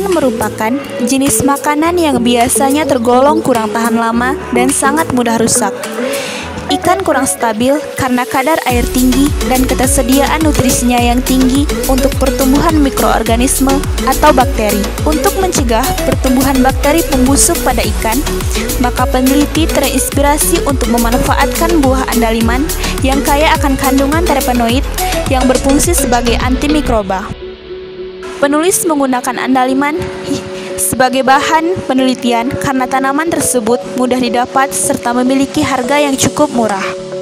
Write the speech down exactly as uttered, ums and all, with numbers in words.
Ikan merupakan jenis makanan yang biasanya tergolong kurang tahan lama dan sangat mudah rusak. Ikan kurang stabil karena kadar air tinggi dan ketersediaan nutrisinya yang tinggi untuk pertumbuhan mikroorganisme atau bakteri. Untuk mencegah pertumbuhan bakteri pembusuk pada ikan, maka peneliti terinspirasi untuk memanfaatkan buah andaliman yang kaya akan kandungan terpenoid yang berfungsi sebagai antimikroba. Penulis menggunakan andaliman sebagai bahan penelitian karena tanaman tersebut mudah didapat serta memiliki harga yang cukup murah.